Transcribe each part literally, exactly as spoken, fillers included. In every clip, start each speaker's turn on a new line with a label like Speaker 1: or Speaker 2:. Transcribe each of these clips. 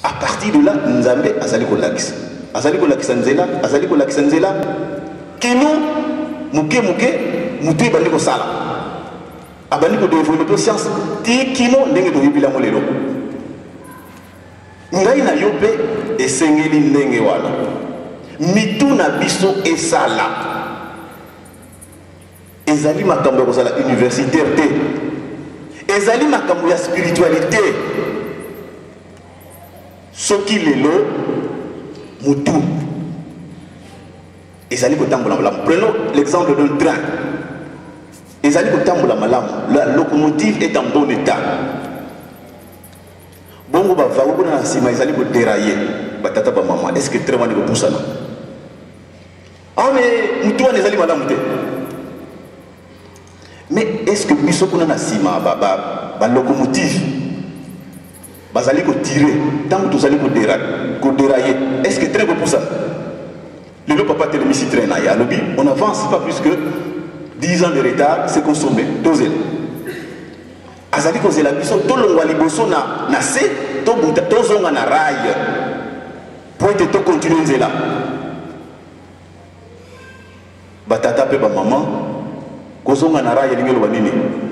Speaker 1: À partir de là, Nzambe azali kolakisa. Azali kolakisa nzela, azali kolakisa nzela. Kino muke muke mutu bandi ko sala. Abandi ko développer science ti kino ndenge to yibila molelo. Ngai na yope esengeli ndenge wana. Mitu na biso esala. Ezali makambo ya kozala universitaire te. Ezali makambo ya spiritualité. Soki lelo mutu ezali kotambola malamu. Prenons l'exemple d'un train. Ezali kotambola malamu. La locomotive est en bon état. Bongo ba vago na sima ezali ko dérailler. Batata ba maman, est-ce que train wana ko poussana? Ah mais mutu wana ezali malamu te. Mais est-ce que biso kuna na sima ba ba, ba locomotive bazali ko tirer tant que tozali ko dérailler, ko dérailler, est-ce que train ko poussana? Le papa te remis train na ya lobby, on avance pas plus que dix ans de retard, c'est consommé, dosel. Azali ko zela biso to longwa liboso na na se to buta to zonga na rail. Pour être to continuer nzela. Batata pe ba maman ko zonga na rail lingelo banini.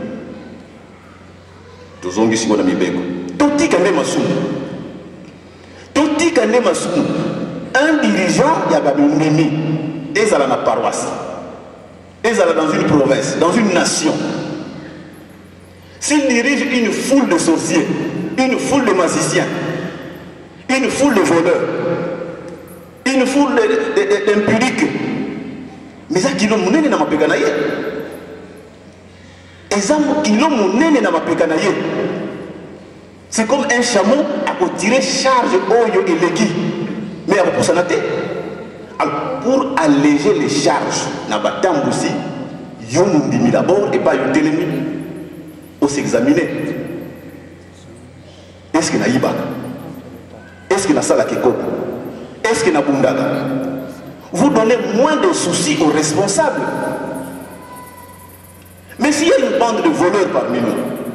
Speaker 1: To zongi siko na mibeko. To tika nde masumu. To tika nde masumu. Un dirigeant ya ba mimi ezala na paroisse. Ezala dans une province, dans une nation. S'il dirige une foule de sorciers, une foule de magiciens, une foule de voleurs, une foule d'impudiques, mais ça qui l'ont mené dans ma pécanaïe. C'est comme un chameau à tirer charge oyo et légui. Mais à pour s'anater. Pour alléger les charges, na batam aussi, yon nous d'abord et pas yon télémi. On s'examiner. Est-ce qu'il y a Iba? Est-ce qu'il y a Salakeko? Est-ce qu'il y a Bundaga? Vous donnez moins de soucis aux responsables. Mais s'il y a une bande de voleurs parmi nous,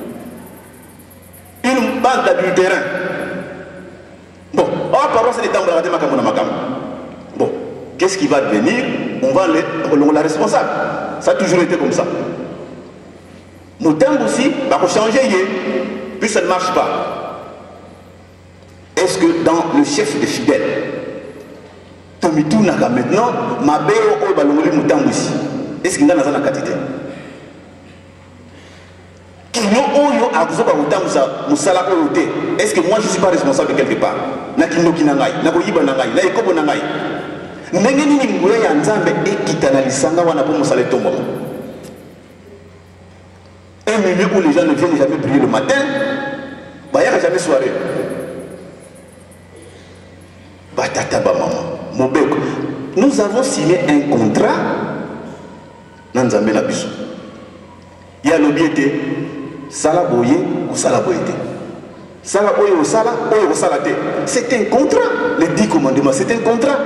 Speaker 1: une bande d'adultérins, bon, oh, pardon, c'est des temps de la bon, qu'est-ce qui va devenir? On va le, on la responsable. Ça a toujours été comme ça. Nos temps aussi, bah, faut changer, puis ça ne marche pas. Est-ce que dans le chef des fidèles, Tomitou Naga maintenant, ma béo au balongoli moutam aussi, est-ce qu'il y a dans la quantité? Est-ce que moi je ne suis pas responsable de quelque part? Nakinoki nangai, nakoyiba nangai, naikobo nangai. Ndenge nini ngwe ya nzambe ekita na lisanga wana po mosala tombo. Un milieu où les gens ne viennent jamais prier le matin, bah y a jamais soirée. Batata ba maman, mobeko. Nous avons signé un contrat dans Nzambe na biso. Il y a l'obéité, sala boye ou sala boyete. Sala boye ou sala, boye ou salate. C'est un contrat, les dix commandements, c'est un contrat.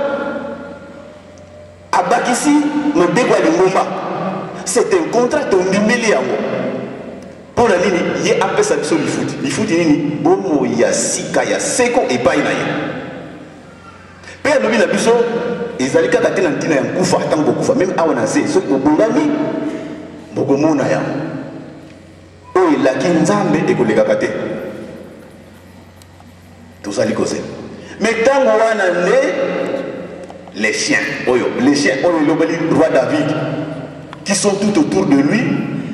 Speaker 1: Abakisi, me dégwa le moma. C'est un contrat, ton numéli à moi. Pour la ligne, il y a appelé ça sur le foot. Le foot, il y a bomo, il y a sika, il y a seko et pas il y a. Père Nobi Nabiso, ils allaient quand ils ont un koufa, tant beaucoup, même à Wanazé, ceux qui ont bongami, bogomona ya. Oh, il a qu'un zambe et que les gâtés. Tout ça, les causes. Mais tant qu'on a les chiens, oh, les chiens, oh, le roi David, qui sont tout autour de lui,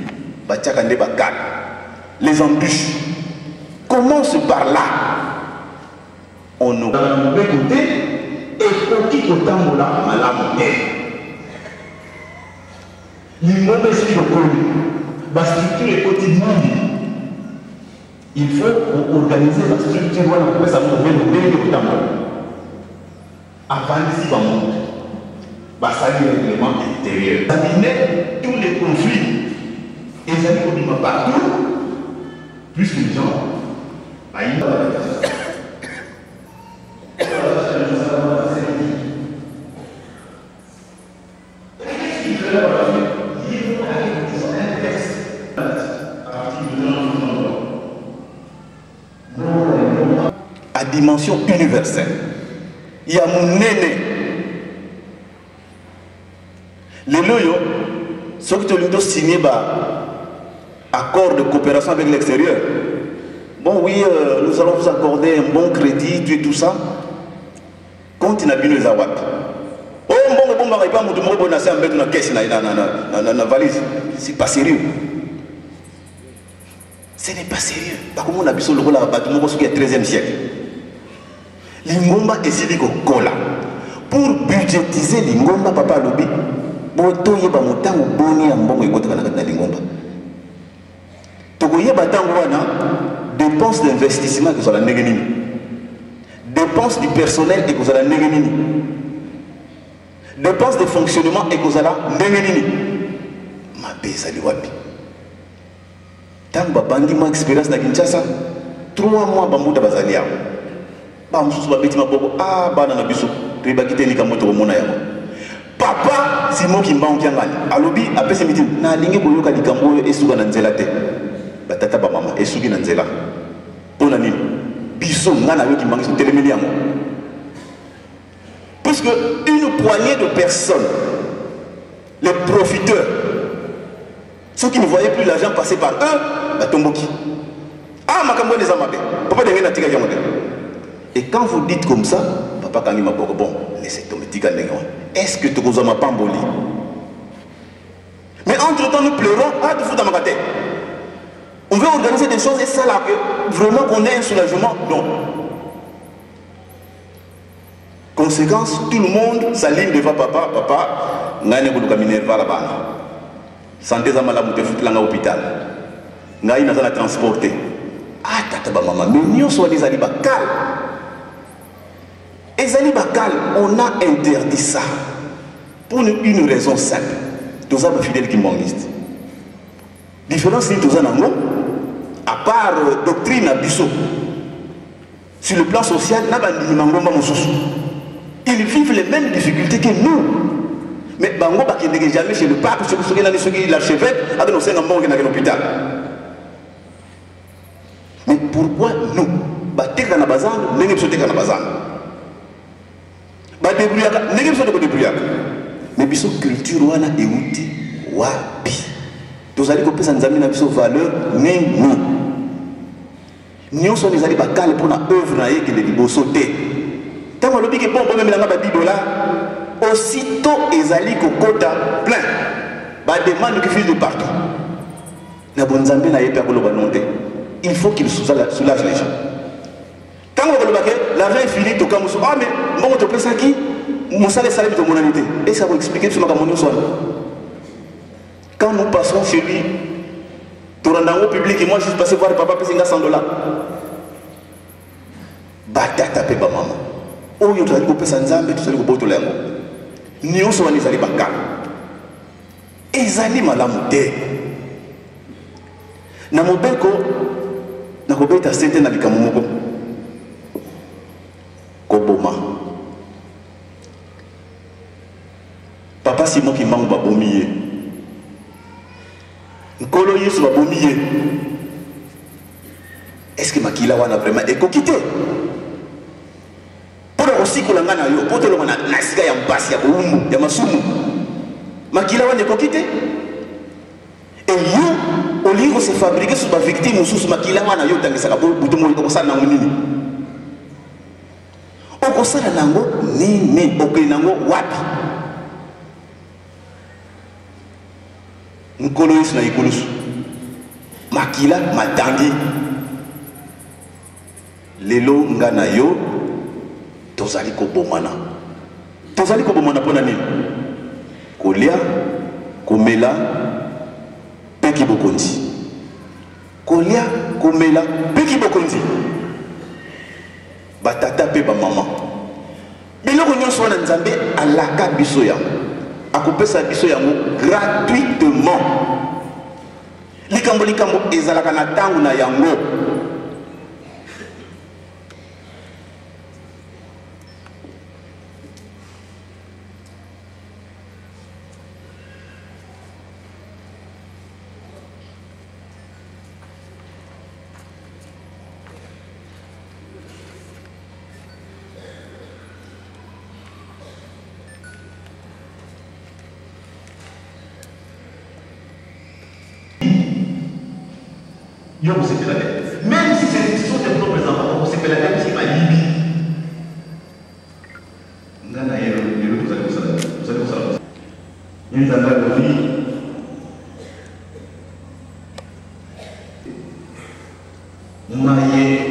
Speaker 1: les embûches. Commence par là. On nous a côté et pour qui autant on l'a malade. Les mauvais structures, la structure est quotidienne. Il faut organiser la structure on peut savoir le bien de temps. Avant ici dans le monde, ça y est le règlement intérieur. Examiner tous les conflits. Et ça dit qu'on partout, plus que les gens, bah, il à dimension universelle. Il y a mon néné. Les loyaux, ceux qui ont signé un accord de coopération avec l'extérieur. Bon, oui, euh, nous allons vous accorder un bon crédit, tout et tout ça. Quand il n'a pas eu les awat. Oh, bon, bon, bon, bon, bon, bon, bon, c'est une caisse dans la valise. C'est pas sérieux. Ce n'est pas sérieux. Par contre, on a besoin de le bâtiment qui est treizième siècle. L'ingomba est si cola. Pour budgétiser l'ingomba, papa lobby, bon, tout y est pas montant ou boni en bon et côté dans l'ingomba. Tout y est pas tant dépenses d'investissement que vous allez négatif. Dépenses du personnel et que vous allez négatif. Dépenses de fonctionnement et que vous allez négatif. Ma bise à l'Iwapi. Tant que bandi ma expérience na Kinshasa, trois mois bamouda bazalia. Bam sous ba beti ma bobo ah bana na biso, riba kiteli kamoto mona yako. Papa Simon Kimba onkiangani. Alobi apese miti na lingi koyoka likambo esuka na nzela te. Batata ba mama esuki na nzela. Pona nini? Biso ngana yo kimbangi so telemeli yango. Parce que une poignée de personnes, les profiteurs, ceux qui ne voyaient plus l'argent passer par eux, bah tomboki. Ah, ma cambo des amabé. Papa de rien tika yamode. Et quand vous dites comme ça, papa kangi ma boko bon, laissez tomber tika nengon. Est-ce que tu vous en pas emboli? Mais entre-temps, nous pleurons, ah, tu fous dans ma tête. On veut organiser des choses et ça là, que vraiment qu'on ait un soulagement. Non. Conséquence, tout le monde s'aligne devant papa, papa, n'ayez pas de caminer vers là-bas. Santé za malamu te foutre à l'hôpital. N'ayez pas de transporter. Ah, tata ba maman, mais nous sommes des alibis bakal. Les alibis bakal, on a interdit ça. Pour une, une raison simple. Tous les fidèles qui m'enlistent. Différence, c'est tous les à part euh, doctrine à Bissot. Sur le plan social, ils vivent les mêmes difficultés que nous. Mais Bango qui n'est jamais chez le pape, ceux qui sont l'archevêque, avec nos cinq enfants qui sont à l'hôpital. Mais pourquoi nous? Batek dans la bazan, n'est pas dans la bazan. Badebrouillaka, n'est pas de débrouillaka. Mais Bissot culture wana et outil wapi. Tous allez copier sans amis na Bissot valeur ni ni. Nous sommes les alliés bakal pour la œuvre naïe qui est de sauter. Tant que l'objet est bon, même la Bible là, aussitôt les alliés qui quota plein, bah demande qui file de partout. La bonne zambie n'a pas de il faut qu'il soulage les gens. Tant que l'argent est fini, tout comme ah mais bon tu peux ça qui, mon salaire salaire de monalité. Et ça va expliquer sur ma caméra soit. Quand nous passons chez lui. Dans le public, et moi je suis passé voir papa Pessinga cent dollars. Batata pe ba maman. Oh yo tali ko pesa nzambe tu sali ko boto lengo. Nyo so wani sali bakala. Ezali malamu te. Na mobeko na ko beta sente na likamu moko. Ko boma. Papa Simon qui mangue ba bomiye. Nkolo Yesu va bomiller. Est-ce que Makila wana vraiment écoquité? Pour aussi que l'angana yo, pour te le mana nasiga ya mbasi ya boumou, ya masumu. Makila wana écoquité? Et yo, au lieu de se fabriquer sur ma victime ou sous Makila wana yo tangisa ka butumo ko sana nini. Oko sana nango nini, oko nango wapi? Nkolo Yesu na ikulusu makila matangi lelo ngana yo tozali ko bomana tozali ko bomana pona nini kolia komela peki bokonzi kolia komela peki bokonzi batata pe ba mama biloko nyonso wana nzambe alaka biso yango akopesa biso yango gratuitement likambo likambo ezalaka na tango na yango Yo, vous savez la tête. Même si ce sont tes propres enfants, vous savez la tête, c'est ma Libye. Vous allez vous allez vous allez vous allez vous allez. Ils ont la vie. Maïe.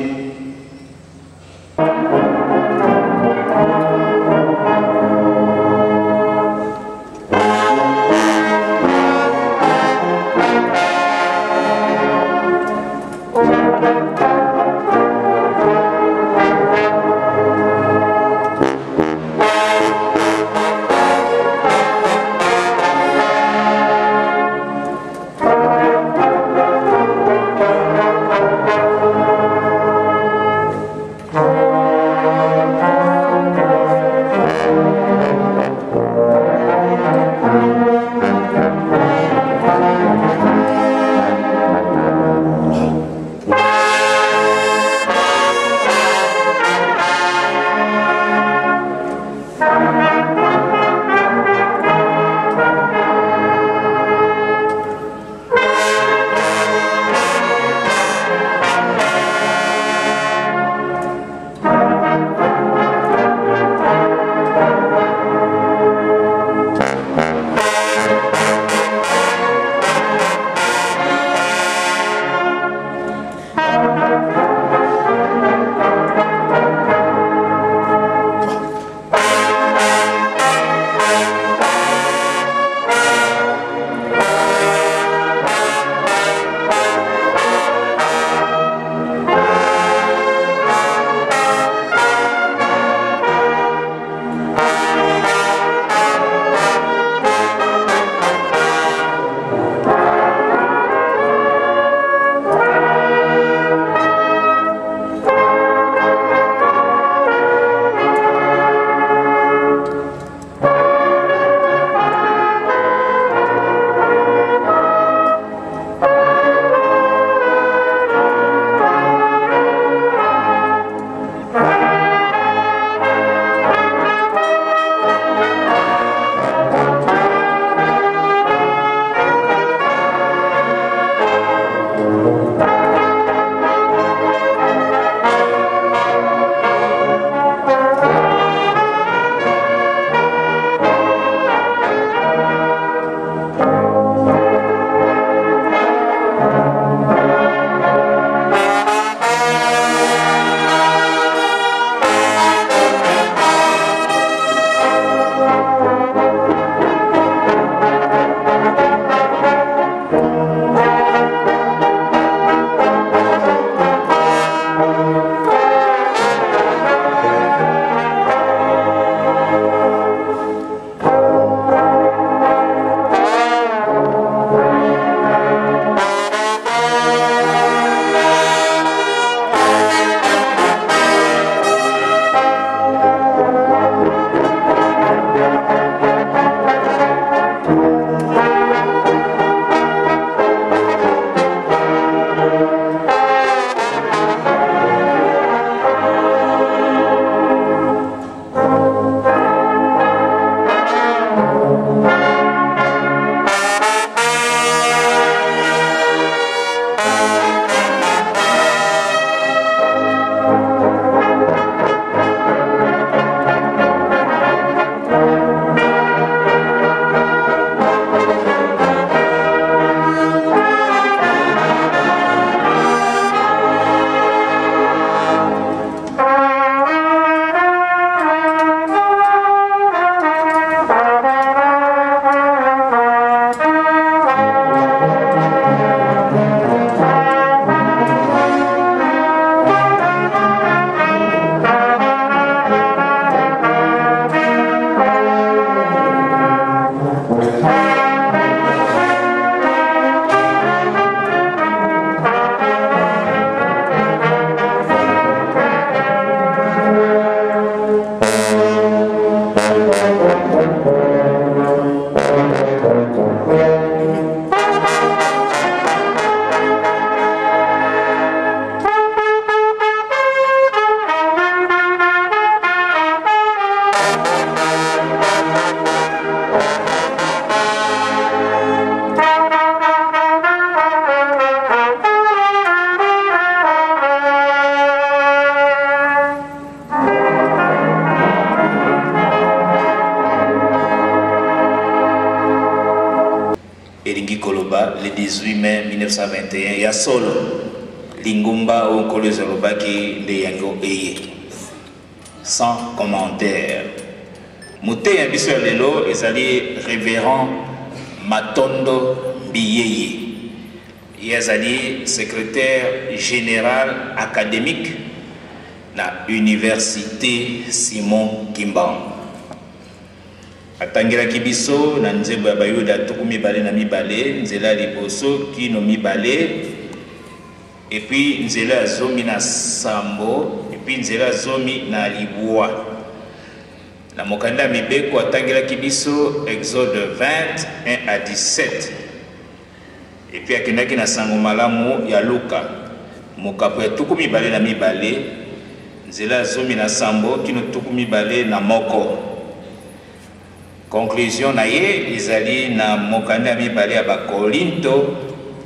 Speaker 2: loi le dix-huit mai mille neuf cent vingt et un ya solo lingumba ou Nkolo Lobaki de yango eye sans commentaire. Mouté Yabiso Lelo ezali révérend Matondo Biyeye. Yazali secrétaire général académique la Université Simon Kimbangu. Atangira kibiso na nzembo ya bayuda tuku mibale na mibale nzela liboso kino mibale et puis nzela zomi na sambo et puis nzela zomi na libwa na mokanda mibeko atangira kibiso Exode vingt et un à dix-sept et puis akendaki na sango malamu ya Luka mokapo ya tuku mibale na mibale nzela zomi na sambo kino tuku mibale na moko. Conclusion na ye izali na mokanda mibale ya Bakorinto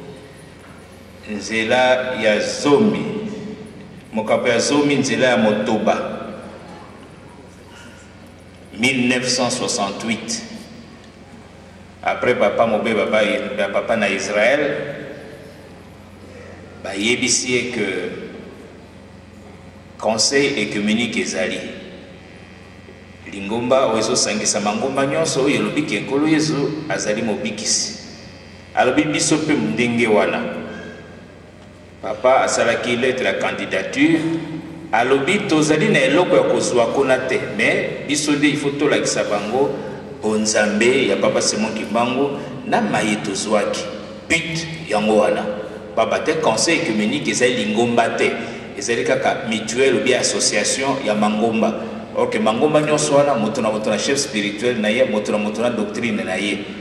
Speaker 2: nzela ya zomi mokapo ya zomi nzela ya motoba mille neuf cent soixante-huit. Après papa mobe papa papa na Israël ba yebisi que conseil écuménique ezali lingomba ozo sangisa mangomba nyonso oyo lobiki ekolo yezu azali mobikisi alobi biso pe ndenge wana papa asalaki lettre ya candidature alobi tozali na eloko ya kozwa kona te mais biso nde ifo tolakisa bango bonzambe ya papa Simon Kimbangu na maye tozwaki but yango wana papa te conseil écuménique ezali lingomba te ezali kaka mutuelle ou bien association ya mangomba. Ok, mangomba nyonso wana moto na moto na chef spirituel na ye moto na moto na doctrine na ye